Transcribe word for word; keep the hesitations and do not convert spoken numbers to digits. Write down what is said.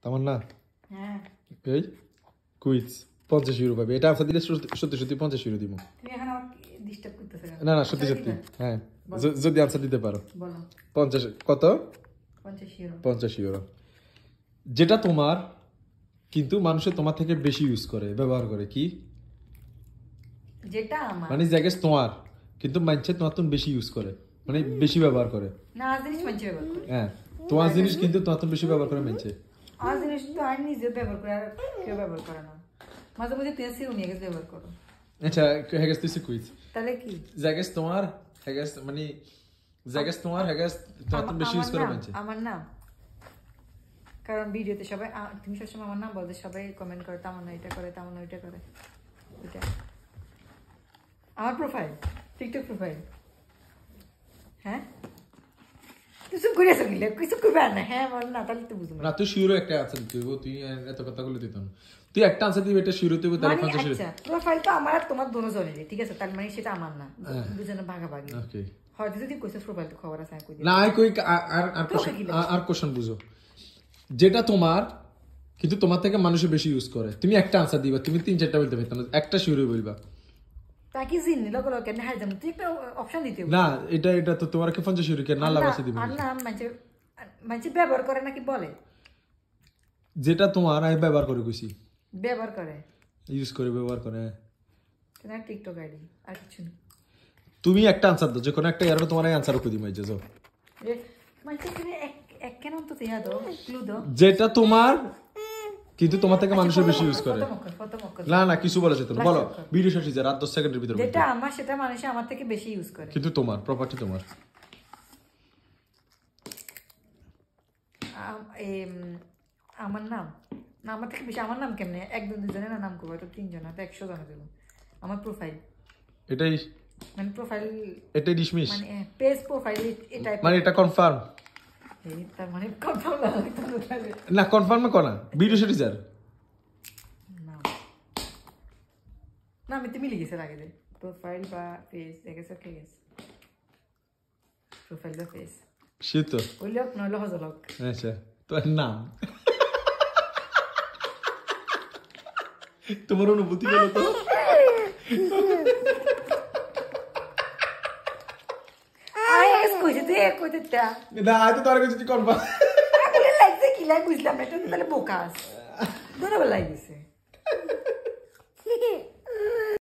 তোমার না হ্যাঁ এই কুইজ পঞ্চাশ ইউরো পাবে এটা আনসার দিলে সত্যি সত্যি পঞ্চাশ ইউরো দিব তুমি এখন আমাকে ডিস্টার্ব করতেছ কেন? না না সত্যি সত্যি হ্যাঁ য- যদি আনসার দিতে পারো বলো পঞ্চাশ কত পঞ্চাশ ইউরো পঞ্চাশ ইউরো যেটা তোমার কিন্তু মানুষে তোমার থেকে বেশি ইউজ করে ব্যবহার করে কি যেটা আমার মানে জায়গায় তোমার কিন্তু মানুষে তোমার তো বেশি ইউজ করে মানে বেশি ব্যবহার করে না আজ জিনিস মানছে ব্যবহার করে হ্যাঁ তোমার জিনিস কিন্তু তোমার তো বেশি ব্যবহার করে মানুষে আজ জিনিস তো আর নিজে ব্যবহার করে আর কেউ ব্যবহার করে না মাঝে মাঝে তুই সিরো নিয়ে গেছে ব্যবহার করো আচ্ছা হ্যাগাস তুই কুইজ তাহলে কি জায়গায় তোমার হ্যাগাস মানে জায়গায় তোমার হ্যাগাস তোমার তো বেশি ইউজ করে মানুষে আমার নাম কারণ ভিডিওতে সবাই আ- তুমি সবসময় আমার নাম বলতে সবাই কমেন্ট করে তামান্না এটা করে তামান্না ওইটা করে এটা আমার প্রোফাইল টিকটক প্রোফাইল হ্যাঁ কিছু করেছো গিলে কিছু করবে আর না হ্যাঁ বল না তাহলে তো বুঝবো না তুই শিওরও একটা আনসার দিতে হইব তুই এত কথা বলে দিত না তুই একটা আনসার দিবি এটা শিওর হইব তাহলে মানে পঞ্চাশ ইউরো আচ্ছা প্রোফাইল তো আমার আর তোমার দুজনেরই ঠিক আছে তার মানে সেটা আমার না দুজনে ভাগাভাগি ওকে হয়তো যদি কইছো প্রোফাইল তো খবর আছে আমি কই দিই না আই কই আর আর আর কোশ্চেন আর কোশ্চেন বুঝো যেটা তোমার কিন্তু তোমার থেকে মানুষে বেশি ইউজ করে তুমি একটা আনসার দিবা তুমি তিন চারটা বলতে পারতো না একটা শিওরই বলবা তাকে জিন নিল বলো কেন হাই জানো তুই একটা অপশন দিতে হবে। না এটা এটা তো তোমার কে পঞ্চাশ ইউরো কে না লাগাইছে দিবি আর না মানে মানে ব্যবহার করে নাকি বলে যেটা তোমার আমি ব্যবহার করে কইছি ব্যবহার করে ইউজ করে ব্যবহার করে তোমার টিকটক আইডি আর কিছু না তুমি একটা আনসার দাও যে কোনো একটা ইয়ার তোমার আনসার কই দিমাই যাও মানে এখানে এক এক কেন তো ইয়া দাও ক্লু দাও যেটা তোমার কিন্তু তোমার থেকে মানুষের বেশি ইউজ করে ফটো মক্কা ফটো মক্কা না না কিছু বলা যেত না বলো ভিডিও শেষ হয়ে যায় রাত দশ সেকেন্ডের ভিতরে যেটা আমার সেটা মানুষ আমার থেকে বেশি ইউজ করে কিন্তু তোমার প্রপার্টি তোমার আম- এম, আমার নাম না আমার থেকে বেশি আমার নাম কেমনে একজন দুজনের না নাম করবো তো তিনজন তো একশো জন দেবো আমার প্রোফাইল এটাই মানে প্রোফাইল এটাই ডিসমিস মানে পেজ প্রোফাইল এটাই মানে এটা কনফার্ম তার মানে কনফার্ম না হইতো না তাহলে। না কনফার্ম কো না ভিডিও শেষ স্যার না না আমি তুমি লিখেছে আগে দে প্রোফাইল বা পেজ দেখেছো কে গেছে প্রোফাইল বা পেজ সে তো ওই লোক নইলে হজলক আচ্ছা তোর নাম তোমার অনুভূতি বলো তো আই এস কইছে তুই কইতে তা না আই তো তোর কাছে কনফার্ম আগলে লাগছে কি লাগ বুঝলাম না এটা তো তাহলে বোকাস ধরে লাগছে